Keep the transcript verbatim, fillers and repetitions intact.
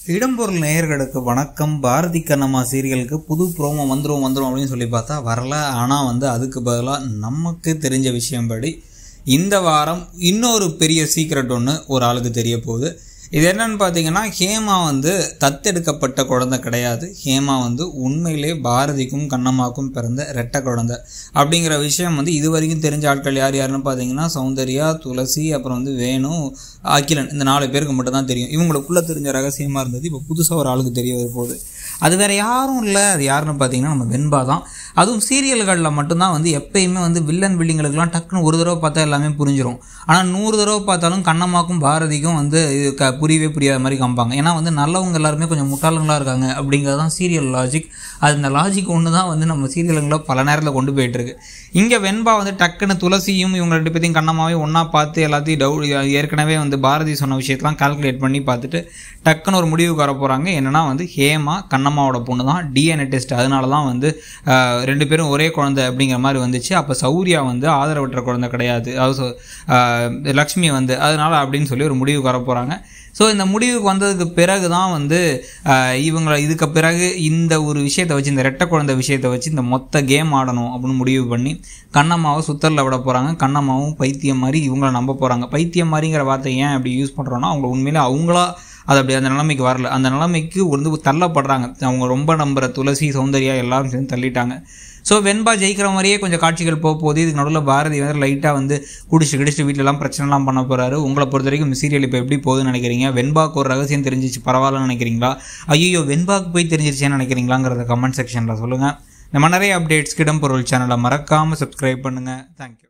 இடம்பொருள் நேயர்களுக்கு வணக்கம். பாரதி கண்ணம்மா சீரியலுக்கு புது ப்ரோமோ வந்துடும் வந்துடும் அப்படின்னு சொல்லி பார்த்தா வரல. ஆனால் வந்து அதுக்கு பதிலாக நமக்கு தெரிஞ்ச விஷயம் படி இந்த வாரம் இன்னொரு பெரிய சீக்ரெட் ஒன்று ஒரு ஆளுக்கு தெரிய போகுது. இது என்னன்னு பார்த்தீங்கன்னா, ஹேமா வந்து தத்தெடுக்கப்பட்ட குழந்தை கிடையாது. ஹேமா வந்து உண்மையிலே பாரதிக்கும் கண்ணம்மாவுக்கும் பிறந்த ரெட்டை குழந்தை அப்படிங்கிற விஷயம் வந்து இது வரைக்கும் தெரிஞ்ச ஆட்கள் யார் யாருன்னு பார்த்தீங்கன்னா, சௌந்தர்யா, துளசி, அப்புறம் வந்து வேணு, அகிலன், இந்த நாலு பேருக்கு மட்டும் தான் தெரியும். இவங்களுக்குள்ளே தெரிஞ்ச ரகசியமாக இருந்தது இப்போ புதுசாக ஒரு ஆளுக்கு தெரிய போகுது. அது வேறு யாரும் இல்லை. அது யாருன்னு பார்த்தீங்கன்னா நம்ம வெண்பா தான். அதுவும் சீரியல்களில் மட்டும்தான் வந்து எப்பயுமே வந்து வில்லன் வில்லிங்களுக்கெல்லாம் டக்குன்னு ஒரு தடவை பார்த்தா எல்லாமே புரிஞ்சிடும். ஆனால் நூறு தடவை பார்த்தாலும் கண்ணம்மாக்கும் பாரதிக்கும் வந்து இது க புரியவே புரியாத மாதிரி காமிப்பாங்க. ஏன்னா வந்து நல்லவங்க எல்லாருமே கொஞ்சம் முட்டாளங்களாக இருக்காங்க அப்படிங்கிறது தான் சீரியல் லாஜிக். அது இந்த லாஜிக் ஒன்று தான் வந்து நம்ம சீரியல்களை பல நேரத்தில் கொண்டு போயிட்டுருக்கு. இங்கே வெண்பா வந்து டக்குன்னு துளசியும் இவங்க ரெண்டு பேர்த்தையும் கண்ணம்மாவையும் ஒன்றா பார்த்து எல்லாத்தையும் டவு ஏற்கனவே வந்து பாரதி சொன்ன விஷயத்தெலாம் கால்குலேட் பண்ணி பார்த்துட்டு டக்குன்னு ஒரு முடிவுக்கு வர போகிறாங்க. என்னென்னா வந்து ஹேமா கண்ணம்மாவோட பொண்ணு தான், டிஎன்ஏ டெஸ்ட், அதனால தான் வந்து ரெண்டு பேரும் ஒரே குழந்தை அப்படிங்கிற மாதிரி வந்துச்சு. அப்போ சௌரியா வந்து ஆதரவற்ற குழந்தை கிடையாது, அதாவது லக்ஷ்மி வந்து, அதனால் அப்படின்னு சொல்லி ஒரு முடிவுக்கு வர போகிறாங்க. ஸோ இந்த முடிவுக்கு வந்ததுக்கு பிறகு தான் வந்து இவங்களை இதுக்கு பிறகு இந்த ஒரு விஷயத்தை வச்சு, இந்த ரெட்டை குழந்தை விஷயத்தை வச்சு இந்த மொத்த கேம் ஆடணும் அப்படின்னு முடிவு பண்ணி கண்ணம்மாவை சுத்தரில் விட போகிறாங்க. கண்ணம்மாவும் பைத்தியம் மாதிரி இவங்களை நம்ப போகிறாங்க. பைத்தியம் மாதிரிங்கிற வார்த்தை ஏன் அப்படி யூஸ் பண்ணுறோன்னா, அவங்க உண்மையிலே அவங்களா அது அப்படி அந்த நிலைமைக்கு வரல. அந்த நிலைமைக்கு வந்து தள்ளப்படுறாங்க. அவங்க ரொம்ப நம்புகிற துளசி, சௌந்தர்யா எல்லாரும் சேர்ந்து தள்ளிட்டாங்க. ஸோ வெண்பா ஜெயிக்கிற மாதிரியே கொஞ்சம் காட்சிகள் போக போகுது. இதுக்கு நடுவில் பாரதி வந்து லைட்டாக வந்து குடிச்சு கிடிச்சிட்டு வீட்டிலலாம் பிரச்சனைலாம் பண்ண போகிறாரு. உங்களை பொறுத்த வரைக்கும் இந்த சீரியல் இப்போ எப்படி போகுதுன்னு நினைக்கிறீங்க? வெண்பாக்கு ஒரு ரகசியம் தெரிஞ்சிச்சு பரவாயில்லன்னு நினைக்கிறீங்களா? ஐயோ வெண்பாக்கு போய் தெரிஞ்சிருச்சேன்னு நினைக்கிறீங்களாங்கிறத கமெண்ட் செக்ஷனில் சொல்லுங்கள். இந்த மாதிரி நிறைய அப்டேட்ஸ்க்கு இடம்பொருள் சேனலை மறக்காமல் சப்ஸ்கிரைப் பண்ணுங்கள். தேங்க்யூ.